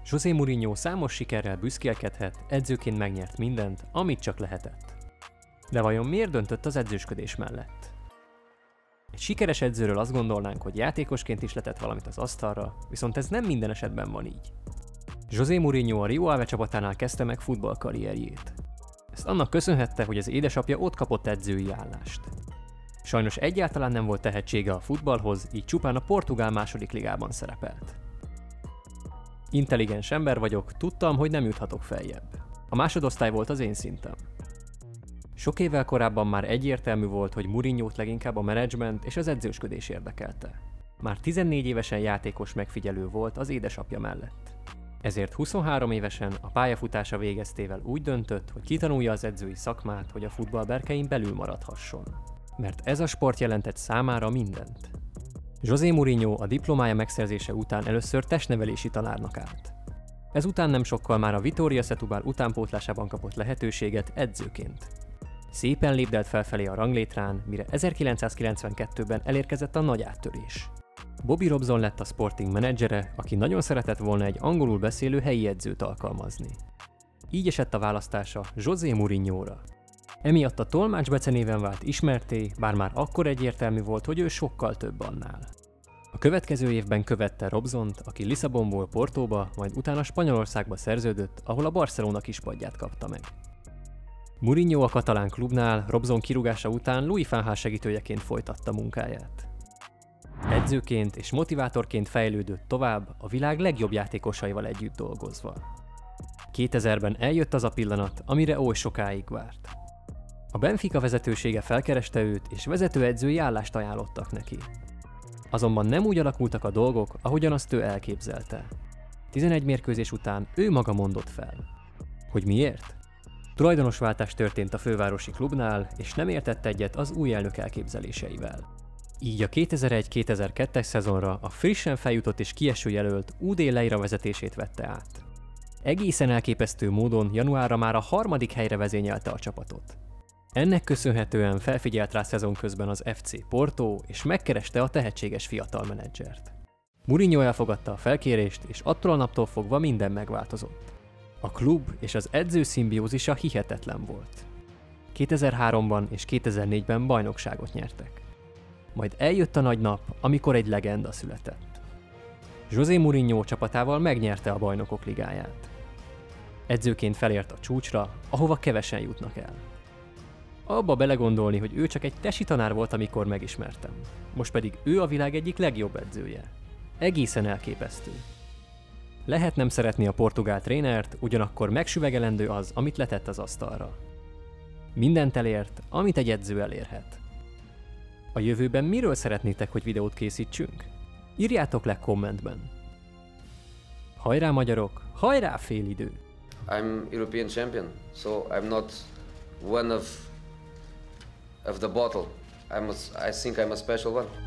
José Mourinho számos sikerrel büszkélkedhet, edzőként megnyert mindent, amit csak lehetett. De vajon miért döntött az edzősködés mellett? Egy sikeres edzőről azt gondolnánk, hogy játékosként is letett valamit az asztalra, viszont ez nem minden esetben van így. José Mourinho a Rio Ave csapatánál kezdte meg futballkarrierjét. Ezt annak köszönhette, hogy az édesapja ott kapott edzői állást. Sajnos egyáltalán nem volt tehetsége a futballhoz, így csupán a portugál második ligában szerepelt. Intelligens ember vagyok, tudtam, hogy nem juthatok feljebb. A másodosztály volt az én szintem. Sok évvel korábban már egyértelmű volt, hogy Mourinhót leginkább a menedzsment és az edzősködés érdekelte. Már 14 évesen játékos megfigyelő volt az édesapja mellett. Ezért 23 évesen a pályafutása végeztével úgy döntött, hogy kitanulja az edzői szakmát, hogy a futball berkein belül maradhasson. Mert ez a sport jelentett számára mindent. José Mourinho a diplomája megszerzése után először testnevelési tanárnak állt. Ezután nem sokkal már a Vitória Setúbal utánpótlásában kapott lehetőséget edzőként. Szépen lépdelt felfelé a ranglétrán, mire 1992-ben elérkezett a nagy áttörés. Bobby Robson lett a Sporting menedzsere, aki nagyon szeretett volna egy angolul beszélő helyi edzőt alkalmazni. Így esett a választása José Mourinhóra. Emiatt a tolmács becenéven vált ismertté, bár már akkor egyértelmű volt, hogy ő sokkal több annál. A következő évben követte Robsont, aki Lisszabonból Portóba, majd utána Spanyolországba szerződött, ahol a Barcelona kispadját kapta meg. Mourinho a katalán klubnál Robson kirúgása után Louis van Gaal segítőjeként folytatta munkáját. Edzőként és motivátorként fejlődött tovább, a világ legjobb játékosaival együtt dolgozva. 2000-ben eljött az a pillanat, amire oly sokáig várt. A Benfica vezetősége felkereste őt, és vezetőedzői állást ajánlottak neki. Azonban nem úgy alakultak a dolgok, ahogyan azt ő elképzelte. 11 mérkőzés után ő maga mondott fel. Hogy miért? Tulajdonosváltás történt a fővárosi klubnál, és nem értett egyet az új elnök elképzeléseivel. Így a 2001-2002-es szezonra a frissen feljutott és kieső jelölt UD Leira vezetését vette át. Egészen elképesztő módon januárra már a 3. helyre vezényelte a csapatot. Ennek köszönhetően felfigyelt rá szezon közben az FC Porto, és megkereste a tehetséges fiatal menedzsert. Mourinho elfogadta a felkérést, és attól a naptól fogva minden megváltozott. A klub és az edző szimbiózisa hihetetlen volt. 2003-ban és 2004-ben bajnokságot nyertek. Majd eljött a nagy nap, amikor egy legenda született. José Mourinho csapatával megnyerte a Bajnokok Ligáját. Edzőként felért a csúcsra, ahova kevesen jutnak el. Abba belegondolni, hogy ő csak egy tesi tanár volt, amikor megismertem. Most pedig ő a világ egyik legjobb edzője. Egészen elképesztő. Lehet nem szeretni a portugál trénert, ugyanakkor megsüvegelendő az, amit letett az asztalra. Mindent elért, amit egy edző elérhet. A jövőben miről szeretnétek, hogy videót készítsünk? Írjátok le kommentben. Hajrá magyarok, hajrá félidő! I'm European champion, so I'm not one of the bottle. I think I'm a special one.